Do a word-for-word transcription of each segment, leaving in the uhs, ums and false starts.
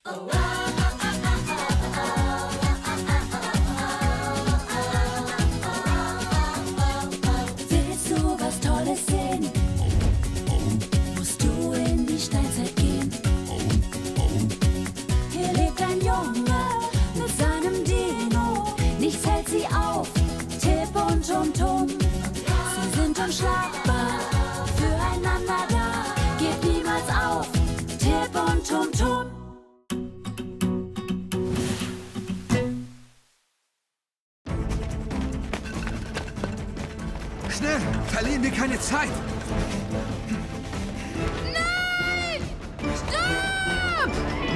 Willst du was Tolles sehen? Musst du in die Steinzeit gehen. Hier lebt ein Junge mit seinem Dino. Nichts hält sie auf, Tipp und Tum-Tum. Sie sind unschlagbar, füreinander da. Gebt niemals auf, Tipp und Tum-Tum. Schnell, verlieren wir keine Zeit. Nein! Stopp!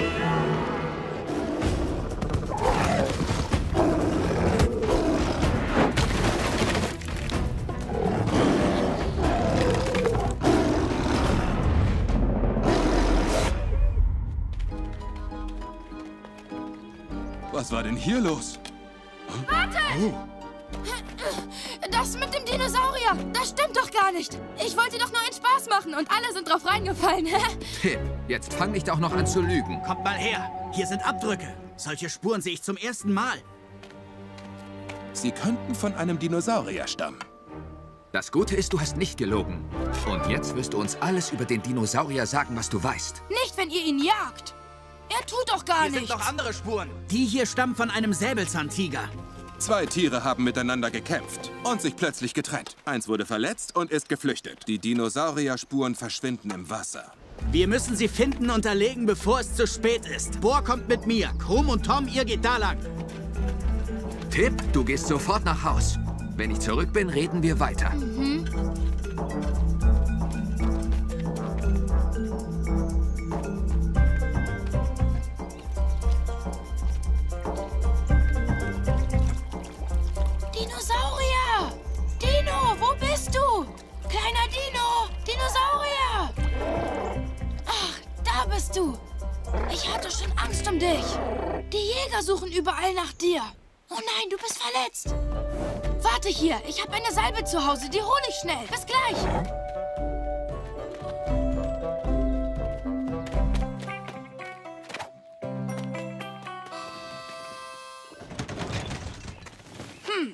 Was war denn hier los? Warte! Oh. Das mit dem Dinosaurier, das stimmt doch gar nicht. Ich wollte doch nur einen Spaß machen und alle sind drauf reingefallen. Tipp, jetzt fang nicht auch noch an zu lügen. Kommt mal her. Hier sind Abdrücke. Solche Spuren sehe ich zum ersten Mal. Sie könnten von einem Dinosaurier stammen. Das Gute ist, du hast nicht gelogen. Und jetzt wirst du uns alles über den Dinosaurier sagen, was du weißt. Nicht, wenn ihr ihn jagt. Er tut doch gar Hier nichts. sind noch andere Spuren. Die hier stammen von einem Säbelzahntiger. Zwei Tiere haben miteinander gekämpft und sich plötzlich getrennt. Eins wurde verletzt und ist geflüchtet. Die Dinosaurier-Spuren verschwinden im Wasser. Wir müssen sie finden und erlegen, bevor es zu spät ist. Bohr kommt mit mir. Krumm und Tom, ihr geht da lang. Tipp, du gehst sofort nach Haus. Wenn ich zurück bin, reden wir weiter. Mhm. Dinosaurier! Dino, wo bist du? Kleiner Dino! Dinosaurier! Ach, da bist du. Ich hatte schon Angst um dich. Die Jäger suchen überall nach dir. Oh nein, du bist verletzt. Warte hier, ich habe eine Salbe zu Hause. Die hole ich schnell. Bis gleich. Hm.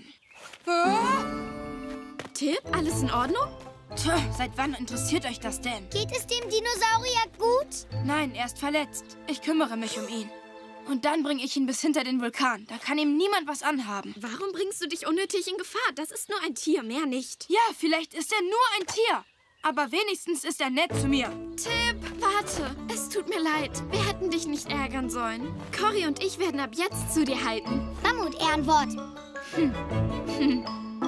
Äh? Tipp, alles in Ordnung? Tö, seit wann interessiert euch das denn? Geht es dem Dinosaurier gut? Nein, er ist verletzt. Ich kümmere mich um ihn. Und dann bringe ich ihn bis hinter den Vulkan. Da kann ihm niemand was anhaben. Warum bringst du dich unnötig in Gefahr? Das ist nur ein Tier, mehr nicht. Ja, vielleicht ist er nur ein Tier. Aber wenigstens ist er nett zu mir. Tipp, warte. Es tut mir leid. Wir hätten dich nicht ärgern sollen. Cory und ich werden ab jetzt zu dir halten. Mammut-Ehrenwort. Hm. Hm.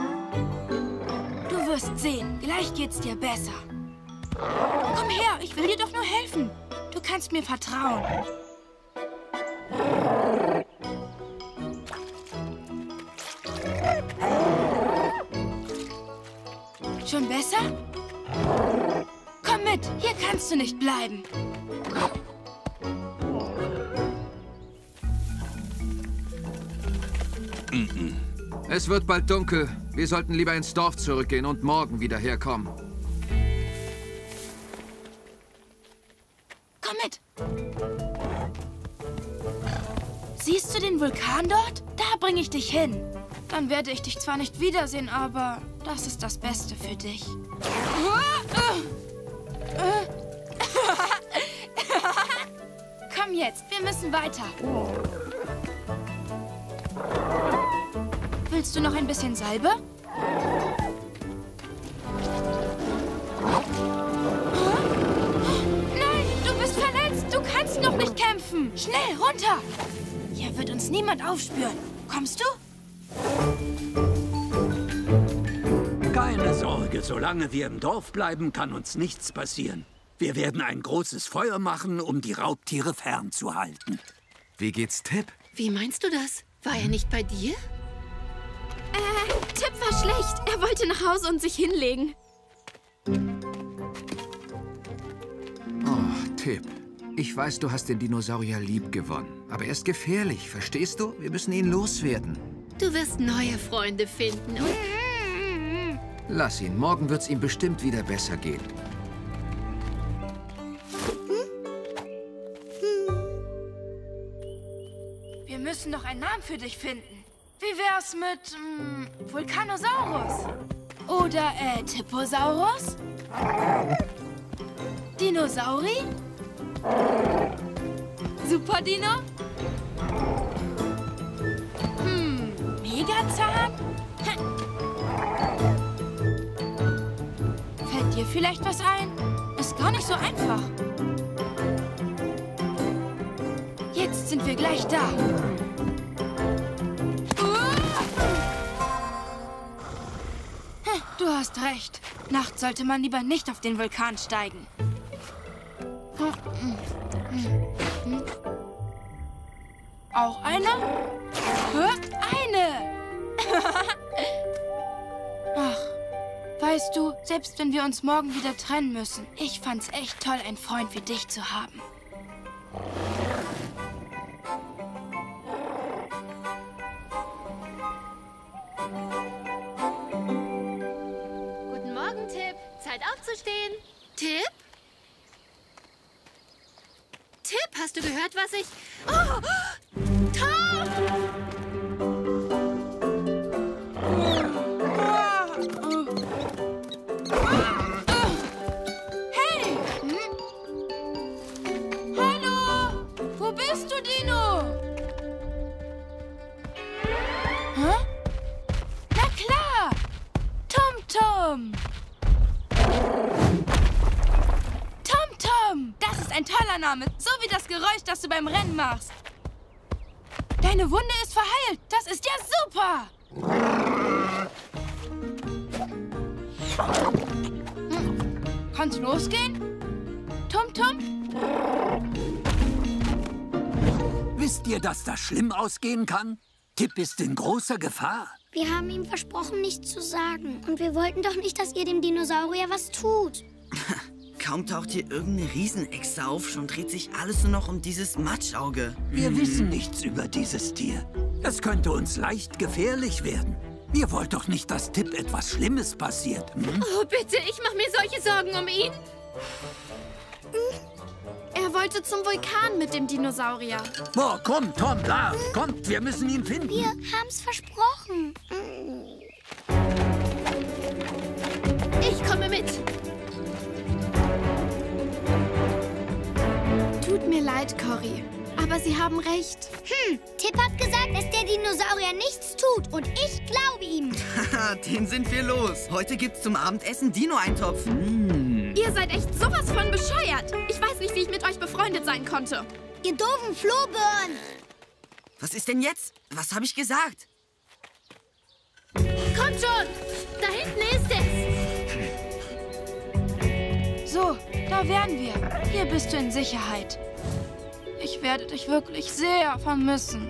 Du wirst sehen. Gleich geht's dir besser. Komm her, ich will dir doch nur helfen. Du kannst mir vertrauen. Schon besser? Komm mit, hier kannst du nicht bleiben. Es wird bald dunkel. Wir sollten lieber ins Dorf zurückgehen und morgen wieder herkommen. Komm mit. Siehst du den Vulkan dort? Da bringe ich dich hin. Dann werde ich dich zwar nicht wiedersehen, aber das ist das Beste für dich. Komm jetzt, wir müssen weiter. Willst du noch ein bisschen Salbe? Nein, du bist verletzt. Du kannst noch nicht kämpfen. Schnell, runter. Hier wird uns niemand aufspüren. Kommst du? Keine Sorge, solange wir im Dorf bleiben, kann uns nichts passieren. Wir werden ein großes Feuer machen, um die Raubtiere fernzuhalten. Wie geht's Tipp? Wie meinst du das? War er nicht bei dir? Äh, Tipp war schlecht. Er wollte nach Hause und sich hinlegen. Oh, Tipp. Ich weiß, du hast den Dinosaurier lieb gewonnen. Aber er ist gefährlich, verstehst du? Wir müssen ihn loswerden. Du wirst neue Freunde finden und... Lass ihn. Morgen wird's ihm bestimmt wieder besser gehen. Wir müssen noch einen Namen für dich finden. Wie wär's mit ähm, Vulkanosaurus? Oder äh, Tipposaurus? Dinosauri? Super Dino? Hm, Megazahn? Fällt dir vielleicht was ein? Ist gar nicht so einfach. Jetzt sind wir gleich da. Du hast recht. Nachts sollte man lieber nicht auf den Vulkan steigen. Auch eine? Eine! Ach, weißt du, selbst wenn wir uns morgen wieder trennen müssen, ich fand's echt toll, einen Freund wie dich zu haben. Guten Morgen, Tipp. Zeit aufzustehen. Tipp? Tipp, hast du gehört, was ich... Oh! Tom! Hey! Hm? Hallo? Wo bist du, Dino? Hä? Na klar! Tom-Tom! Tom-Tom! Das ist ein toller Name. So wie das Geräusch, das du beim Rennen machst. Deine Wunde ist verheilt. Das ist ja super. Hm. Kann's losgehen? Tom-Tom? Wisst ihr, dass das schlimm ausgehen kann? Tipp ist in großer Gefahr. Wir haben ihm versprochen, nichts zu sagen. Und wir wollten doch nicht, dass ihr dem Dinosaurier was tut. Kaum taucht hier irgendeine Riesenechse auf, schon dreht sich alles nur noch um dieses Matschauge. Wir hm. wissen nichts über dieses Tier. Es könnte uns leicht gefährlich werden. Ihr wollt doch nicht, dass Tipp etwas Schlimmes passiert. Hm? Oh, bitte, ich mache mir solche Sorgen um ihn. Er wollte zum Vulkan mit dem Dinosaurier. Oh, komm, Tom, Lars, kommt, wir müssen ihn finden. Wir haben's versprochen. Ich komme mit. Tut mir leid, Cory, aber Sie haben recht. Hm, Tipp hat gesagt, dass der Dinosaurier nichts tut und ich glaube ihm. Haha, den sind wir los. Heute gibt's zum Abendessen Dino-Eintopf. Mm. Ihr seid echt sowas von bescheuert. Ich weiß nicht, wie ich mit euch befreundet sein konnte. Ihr doofen Flohbirnen. Was ist denn jetzt? Was habe ich gesagt? Kommt schon! Da hinten ist es! So, da wären wir. Hier bist du in Sicherheit. Ich werde dich wirklich sehr vermissen.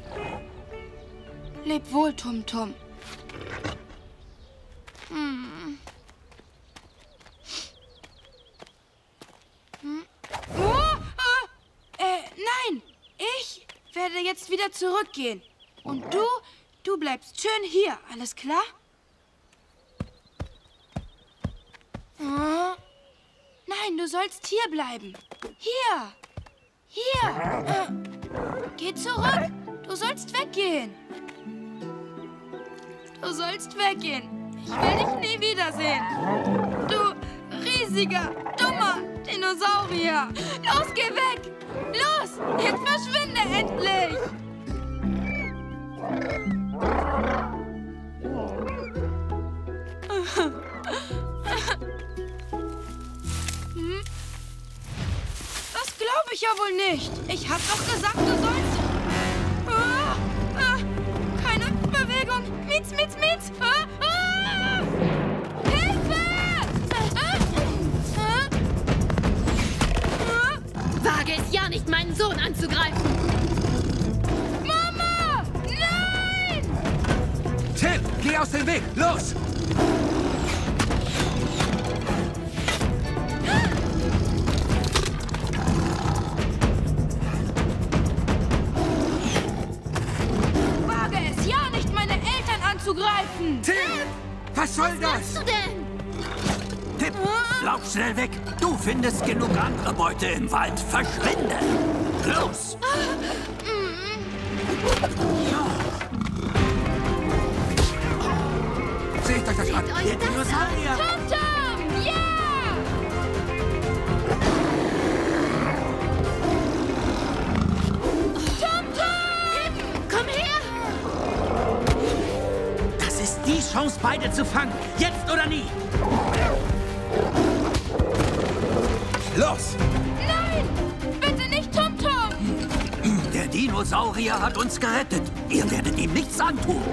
Leb wohl, Tum-Tum. Hm. Hm. Oh, oh. Äh, nein! Ich werde jetzt wieder zurückgehen. Und du, du bleibst schön hier, alles klar? Oh. Nein, du sollst hier bleiben. Hier. Hier. Äh, geh zurück. Du sollst weggehen. Du sollst weggehen. Ich will dich nie wiedersehen. Du riesiger, dummer Dinosaurier. Los, geh weg. Los, jetzt verschwinde endlich. Hm? Das glaube ich ja wohl nicht. Ich hab doch gesagt, du sollst... Ah, ah, keine Bewegung. Mietz, mietz, mietz. Ah, ah. Hilfe! Ah, ah. Ah. Wage es ja nicht, meinen Sohn anzugreifen. Mama! Nein! Tipp, geh aus dem Weg. Los! Anzugreifen! Tipp! Was soll das? Was machst du denn? Tipp, lauf schnell weg. Du findest genug andere Beute im Wald. Verschwinde! Los! Seht euch das an! Der Dinosaurier! Tum-Tum! Ja! Tum-Tum! Komm her! Das ist die Chance, beide zu fangen. Jetzt oder nie. Los! Nein! Bitte nicht Tum-Tum! Der Dinosaurier hat uns gerettet. Ihr werdet ihm nichts antun.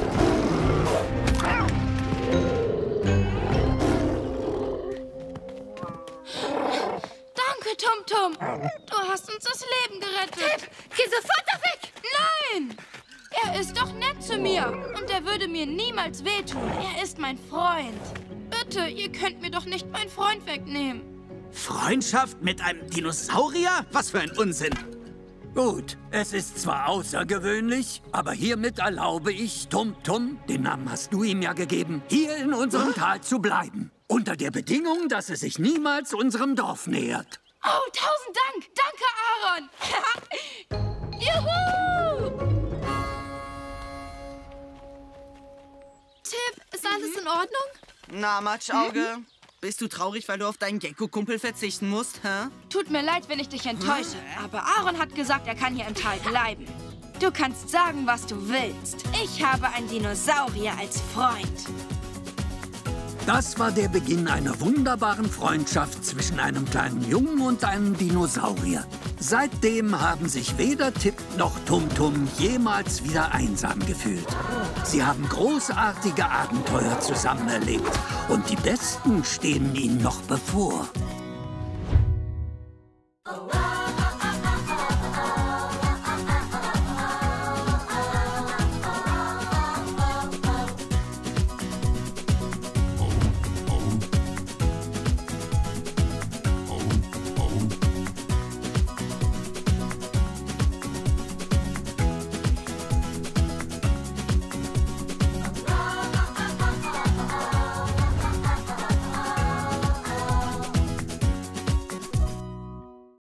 Danke, Tum-Tum. Du hast uns das Leben gerettet. Geh sofort da weg! Nein! Er ist doch nett zu mir. Und er würde mir niemals wehtun. Er ist mein Freund. Bitte, ihr könnt mir doch nicht meinen Freund wegnehmen. Freundschaft mit einem Dinosaurier? Was für ein Unsinn. Gut, es ist zwar außergewöhnlich, aber hiermit erlaube ich Tum-Tum, den Namen hast du ihm ja gegeben, hier in unserem Tal zu bleiben. Unter der Bedingung, dass er sich niemals unserem Dorf nähert. Oh, tausend Dank. Danke, Aaron. Juhu! Tipp, ist alles in Ordnung? Na, Matschauge, bist du traurig, weil du auf deinen Gecko-Kumpel verzichten musst, hä? Tut mir leid, wenn ich dich enttäusche, aber Aaron hat gesagt, er kann hier im Tal bleiben. Du kannst sagen, was du willst. Ich habe einen Dinosaurier als Freund. Das war der Beginn einer wunderbaren Freundschaft zwischen einem kleinen Jungen und einem Dinosaurier. Seitdem haben sich weder Tipp noch Tum-Tum jemals wieder einsam gefühlt. Sie haben großartige Abenteuer zusammen erlebt und die besten stehen ihnen noch bevor.